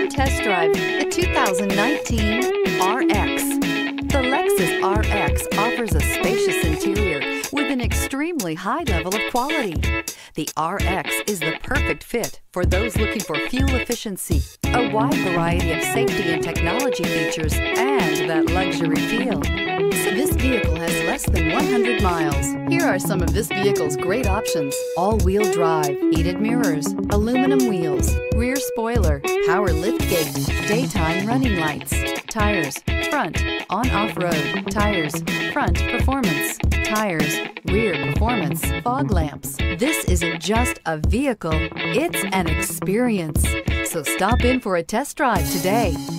Come test drive the 2019 RX. The Lexus RX offers a spacious interior with an extremely high level of quality. The RX is the perfect fit for those looking for fuel efficiency, a wide variety of safety and technology features, and that luxury feel. So this vehicle has less than 100 miles. Here are some of this vehicle's great options: all-wheel drive, heated mirrors, aluminum wheels, rear spoiler, power liftgate, daytime running lights, tires, front, on-off road, tires, front performance, tires, rear performance, fog lamps. This isn't just a vehicle, it's an experience. So stop in for a test drive today.